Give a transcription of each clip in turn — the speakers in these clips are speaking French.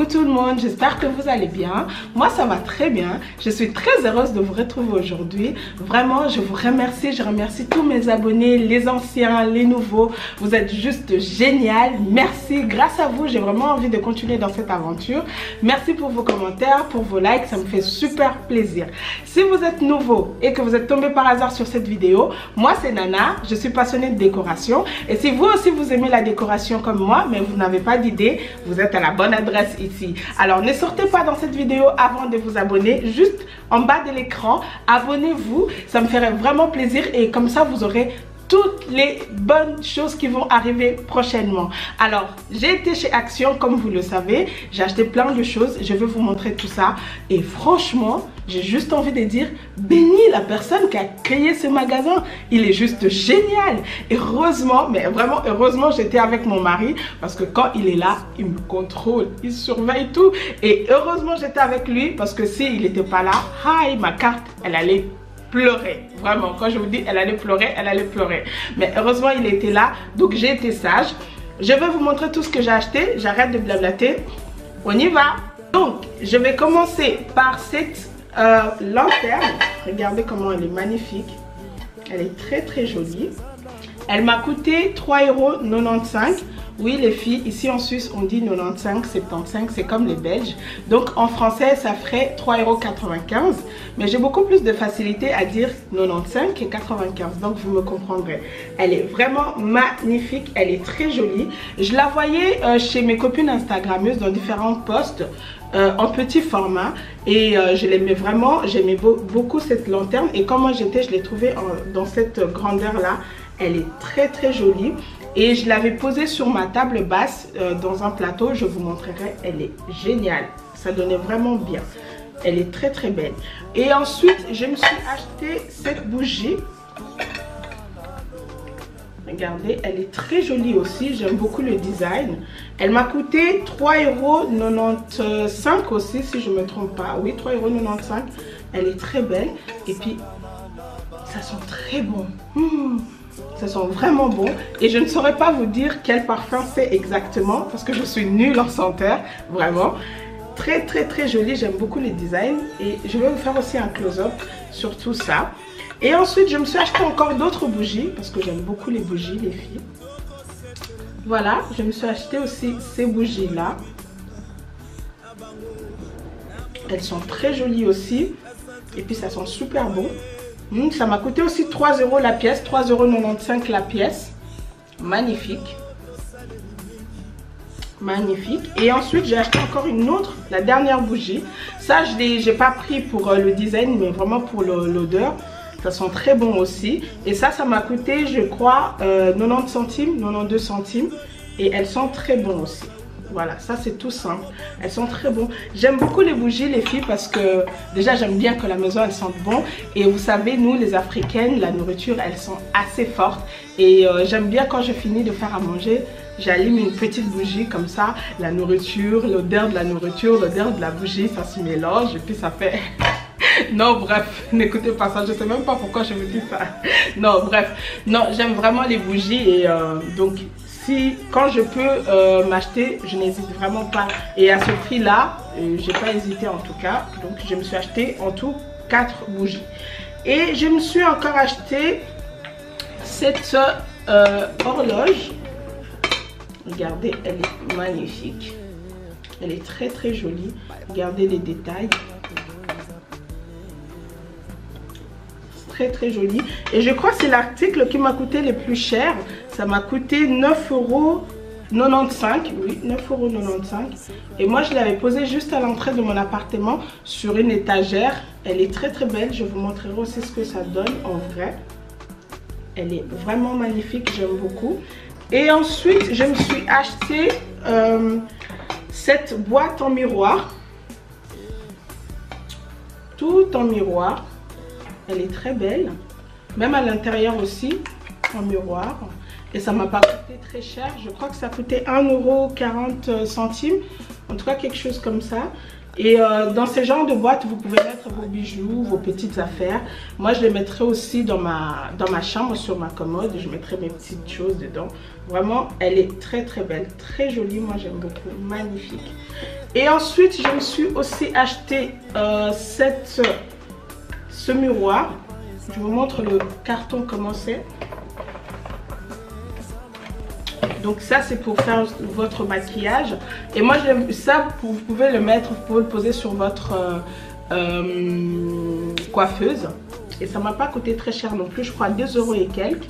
Coucou tout le monde, j'espère que vous allez bien. Moi ça va très bien. Je suis très heureuse de vous retrouver aujourd'hui. Vraiment je vous remercie, je remercie tous mes abonnés, les anciens, les nouveaux. Vous êtes juste génial. Merci, grâce à vous j'ai vraiment envie de continuer dans cette aventure. Merci pour vos commentaires, pour vos likes, ça me fait super plaisir. Si vous êtes nouveau et que vous êtes tombé par hasard sur cette vidéo, moi c'est Nana, je suis passionnée de décoration. Et si vous aussi vous aimez la décoration comme moi, mais vous n'avez pas d'idée, vous êtes à la bonne adresse ici. Alors ne sortez pas dans cette vidéo avant de vous abonner, juste en bas de l'écran, abonnez-vous, ça me ferait vraiment plaisir et comme ça vous aurez toutes les bonnes choses qui vont arriver prochainement. Alors j'ai été chez Action comme vous le savez, j'ai acheté plein de choses, je vais vous montrer tout ça et franchement j'ai juste envie de dire béni la personne qui a créé ce magasin, il est juste génial. Heureusement, mais vraiment heureusement j'étais avec mon mari parce que quand il est là il me contrôle, il surveille tout et heureusement j'étais avec lui parce que s'il n'était pas là, ma carte elle allait pleurer. Vraiment, quand je vous dis elle allait pleurer, elle allait pleurer. Mais heureusement il était là, donc j'ai été sage. Je vais vous montrer tout ce que j'ai acheté, j'arrête de blablater, on y va. Donc je vais commencer par cette lanterne. Regardez comment elle est magnifique, elle est très jolie. Elle m'a coûté 3,95 €. Oui les filles, ici en Suisse on dit 95, 75, c'est comme les Belges. Donc en français ça ferait 3,95 €. Mais j'ai beaucoup plus de facilité à dire 95 que 95. Donc vous me comprendrez. Elle est vraiment magnifique, elle est très jolie. Je la voyais chez mes copines instagrammeuses dans différents posts. En petit format et je l'aimais vraiment, j'aimais beaucoup cette lanterne et quand moi j'étais je l'ai trouvée dans cette grandeur là. Elle est très jolie et je l'avais posée sur ma table basse dans un plateau, je vous montrerai, elle est géniale, ça donnait vraiment bien, elle est très belle. Et ensuite je me suis acheté cette bougie. Regardez, elle est très jolie aussi, j'aime beaucoup le design. Elle m'a coûté 3,95 € aussi si je ne me trompe pas. Oui, 3,95 €. Elle est très belle et puis ça sent très bon. Ça sent vraiment bon et je ne saurais pas vous dire quel parfum c'est exactement parce que je suis nulle en senteur, vraiment. Très joli, j'aime beaucoup les designs et je vais vous faire aussi un close-up sur tout ça. Et ensuite je me suis acheté encore d'autres bougies parce que j'aime beaucoup les bougies les filles. Voilà, je me suis acheté aussi ces bougies là. Elles sont très jolies aussi et puis ça sent super bon. Ça m'a coûté aussi 3 € la pièce, 3,95 € la pièce. Magnifique. Magnifique. Et ensuite j'ai acheté encore une autre, la dernière bougie. Ça j'ai pas pris pour le design mais vraiment pour l'odeur. Ça sent très bon aussi. Et ça m'a coûté je crois 90 centimes, 92 centimes. Et elles sont très bonnes aussi. Voilà, ça c'est tout simple. Elles sont très bonnes. J'aime beaucoup les bougies les filles parce que déjà j'aime bien que la maison elle sente bon. Et vous savez nous les Africaines, la nourriture elles sont assez fortes. Et j'aime bien quand je finis de faire à manger, j'allume une petite bougie comme ça. La nourriture, l'odeur de la nourriture, l'odeur de la bougie, ça se mélange et puis ça fait... Non bref, n'écoutez pas ça, je sais même pas pourquoi je vous dis ça. Non bref, non j'aime vraiment les bougies et donc si quand je peux m'acheter, je n'hésite vraiment pas. Et à ce prix là, j'ai pas hésité en tout cas. Donc je me suis acheté en tout 4 bougies. Et je me suis encore acheté cette horloge. Regardez, elle est magnifique. Elle est très jolie. Regardez les détails. Très joli et je crois que c'est l'article qui m'a coûté le plus cher. Ça m'a coûté 9,95 €. Oui, 9,95 € et moi je l'avais posé juste à l'entrée de mon appartement sur une étagère. Elle est très belle, je vous montrerai aussi ce que ça donne en vrai. Elle est vraiment magnifique, j'aime beaucoup. Et ensuite je me suis acheté cette boîte en miroir, tout en miroir. Elle est très belle, même à l'intérieur aussi, en miroir. Et ça m'a pas coûté très cher, je crois que ça coûtait 1,40 €, en tout cas quelque chose comme ça. Et dans ce genre de boîte, vous pouvez mettre vos bijoux, vos petites affaires. Moi, je les mettrai aussi dans ma chambre, sur ma commode. Je mettrai mes petites choses dedans. Vraiment, elle est très très belle, très jolie. Moi, j'aime beaucoup, magnifique. Et ensuite, je me suis aussi acheté ce miroir. Je vous montre le carton comment c'est. Donc ça, c'est pour faire votre maquillage. Et moi, ça, vous pouvez le mettre, vous pouvez le poser sur votre coiffeuse. Et ça m'a pas coûté très cher non plus, je crois 2 € et quelques.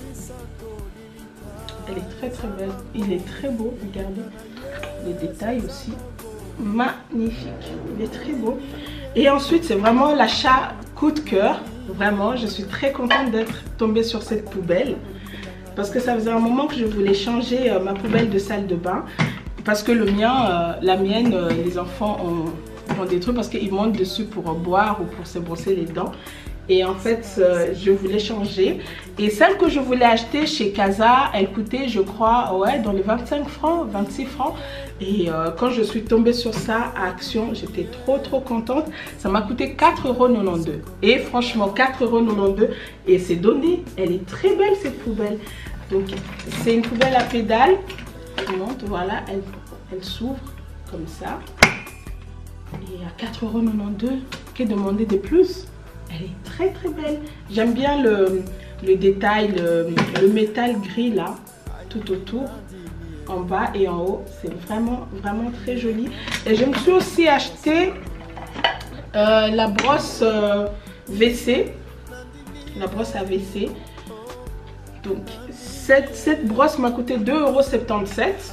Elle est très très belle. Il est très beau, regardez. Les détails aussi. Magnifique. Il est très beau. Et ensuite, c'est vraiment l'achat coup de cœur. Vraiment, je suis très contente d'être tombée sur cette poubelle. Parce que ça faisait un moment que je voulais changer ma poubelle de salle de bain. Parce que la mienne, les enfants ont des trucs parce qu'ils montent dessus pour boire ou pour se brosser les dents. Et en fait, je voulais changer. Et celle que je voulais acheter chez Casa, elle coûtait, je crois, ouais, dans les 25 francs, 26 francs. Et quand je suis tombée sur ça à Action, j'étais trop contente. Ça m'a coûté 4,92 €. Et franchement, 4,92 €. Et c'est donné. Elle est très belle cette poubelle. Donc, c'est une poubelle à pédales. Je vous montre, voilà, elle s'ouvre comme ça. Et à 4,92 €, qu'est demandé de plus? Elle est très très belle. J'aime bien le détail, le métal gris là, tout autour, en bas et en haut. C'est vraiment très joli. Et je me suis aussi acheté la brosse WC. La brosse à WC. Donc cette brosse m'a coûté 2,77 €.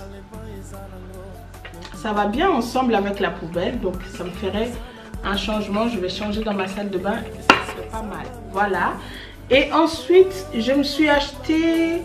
Ça va bien ensemble avec la poubelle. Donc ça me ferait un changement. Je vais changer dans ma salle de bain. C'est pas mal. Voilà. Et ensuite, je me suis acheté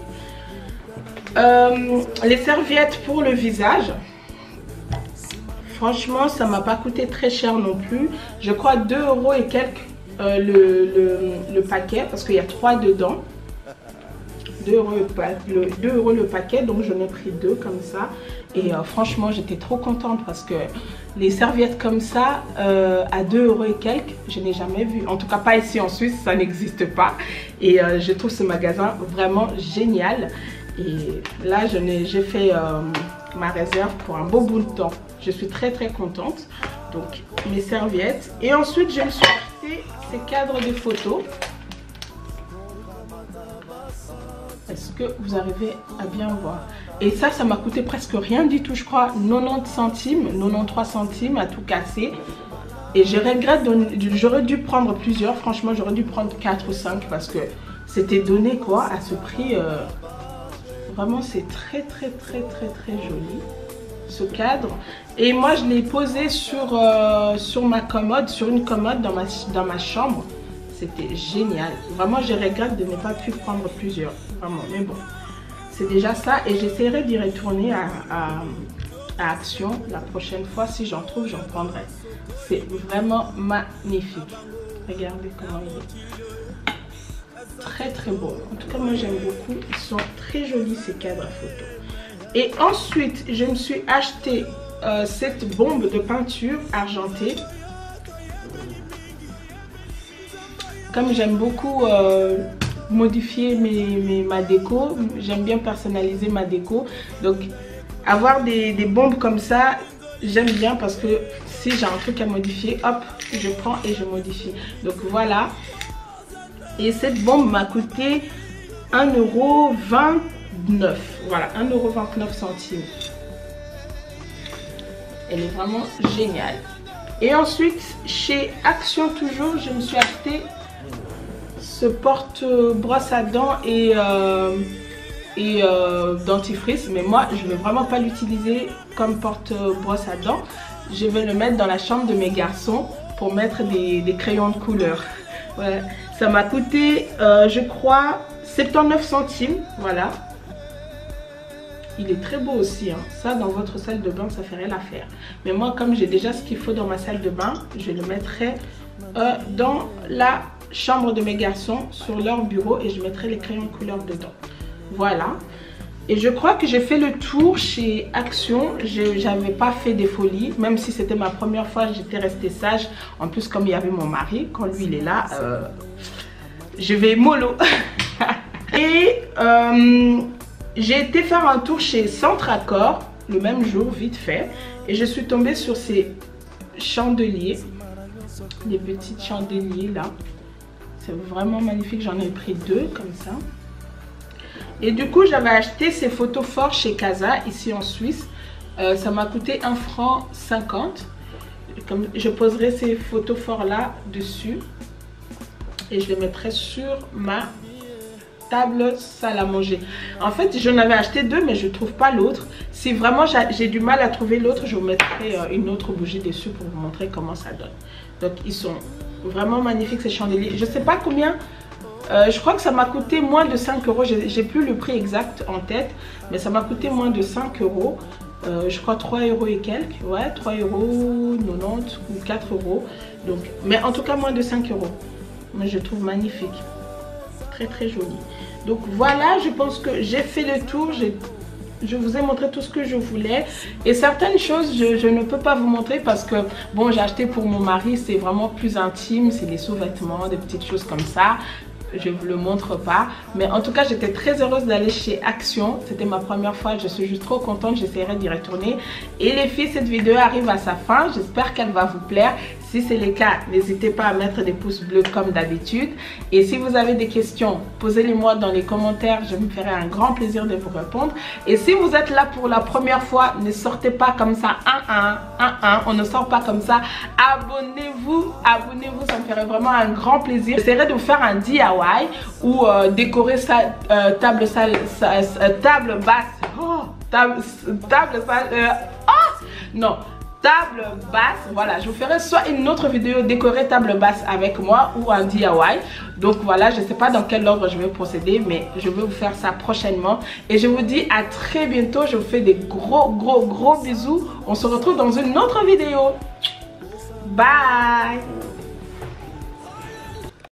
les serviettes pour le visage. Franchement, ça m'a pas coûté très cher non plus. Je crois 2 € et quelques le paquet parce qu'il y a 3 dedans. 2 € le paquet, donc j'en ai pris 2 comme ça. Et franchement, j'étais trop contente parce que les serviettes comme ça, à 2 € et quelques, je n'ai jamais vu. En tout cas, pas ici en Suisse, ça n'existe pas. Et je trouve ce magasin vraiment génial. Et là, j'ai fait ma réserve pour un beau bout de temps. Je suis très contente. Donc, mes serviettes. Et ensuite, je me suis acheté ces cadres de photos. Est-ce que vous arrivez à bien voir? Et ça m'a coûté presque rien du tout, je crois 90 centimes, 93 centimes à tout casser. Et je regrette, j'aurais dû prendre plusieurs, franchement j'aurais dû prendre 4 ou 5 parce que c'était donné quoi à ce prix. Vraiment c'est très joli ce cadre. Et moi je l'ai posé sur ma commode, sur une commode dans ma chambre. C'était génial. Vraiment, je regrette de ne pas pu prendre plusieurs. Vraiment, mais bon. C'est déjà ça. Et j'essaierai d'y retourner à Action la prochaine fois. Si j'en trouve, j'en prendrai. C'est vraiment magnifique. Regardez comment il est. Très beau. En tout cas, moi, j'aime beaucoup. Ils sont très jolis, ces cadres à photos. Et ensuite, je me suis acheté cette bombe de peinture argentée. Comme j'aime beaucoup modifier ma déco, j'aime bien personnaliser ma déco. Donc avoir des bombes comme ça, j'aime bien parce que si j'ai un truc à modifier, hop, je prends et je modifie. Donc voilà. Et cette bombe m'a coûté 1,29 €. Voilà, 1,29 €. Elle est vraiment géniale. Et ensuite, chez Action toujours, je me suis acheté ce porte-brosse à dents et dentifrice. Mais moi, je ne vais vraiment pas l'utiliser comme porte-brosse à dents. Je vais le mettre dans la chambre de mes garçons pour mettre des crayons de couleur. Voilà. Ça m'a coûté, je crois, 79 centimes. Voilà. Il est très beau aussi. Hein. Ça, dans votre salle de bain, ça ferait l'affaire. Mais moi, comme j'ai déjà ce qu'il faut dans ma salle de bain, je le mettrai dans la chambre de mes garçons, sur leur bureau, et je mettrai les crayons de couleur dedans. Voilà. Et je crois que j'ai fait le tour chez Action. J'avais pas fait des folies, même si c'était ma première fois, j'étais restée sage. En plus, comme il y avait mon mari, quand lui il est là, je vais mollo. Et j'ai été faire un tour chez Centre Accord le même jour, vite fait. Et je suis tombée sur ces chandeliers, des petits chandeliers là. C'est vraiment magnifique, j'en ai pris 2 comme ça. Et du coup, j'avais acheté ces photos forts chez Casa, ici en Suisse. Ça m'a coûté 1,50 franc. Comme je poserai ces photos forts là dessus. Et je les mettrai sur ma table salle à manger. En fait, j'en avais acheté 2, mais je ne trouve pas l'autre. Si vraiment j'ai du mal à trouver l'autre, je vous mettrai une autre bougie dessus pour vous montrer comment ça donne. Donc, ils sont vraiment magnifiques ces chandeliers. Je ne sais pas combien... je crois que ça m'a coûté moins de 5 euros. J'ai plus le prix exact en tête, mais ça m'a coûté moins de 5 euros. Je crois 3 euros et quelques. Ouais, 3 euros 90 ou 4 euros. Donc, mais en tout cas, moins de 5 euros. Mais je trouve magnifique. Très très joli. Donc voilà, je pense que j'ai fait le tour. Je vous ai montré tout ce que je voulais. Et certaines choses, je ne peux pas vous montrer parce que, bon, j'ai acheté pour mon mari. C'est vraiment plus intime. C'est des sous-vêtements, des petites choses comme ça. Je ne vous le montre pas, mais en tout cas j'étais très heureuse d'aller chez Action. C'était ma première fois, je suis juste trop contente, j'essaierai d'y retourner. Et les filles, cette vidéo arrive à sa fin, j'espère qu'elle va vous plaire. Si c'est le cas, n'hésitez pas à mettre des pouces bleus comme d'habitude. Et si vous avez des questions, posez-les moi dans les commentaires, je me ferai un grand plaisir de vous répondre. Et si vous êtes là pour la première fois, ne sortez pas comme ça, on ne sort pas comme ça. Abonnez-vous, ça me ferait vraiment un grand plaisir. J'essaierai de vous faire un DIY ou décorer sa table basse. Voilà, je vous ferai soit une autre vidéo décorer table basse avec moi ou un DIY. Donc voilà, je ne sais pas dans quel ordre je vais procéder, mais je vais vous faire ça prochainement. Et je vous dis à très bientôt. Je vous fais des gros bisous. On se retrouve dans une autre vidéo. Bye.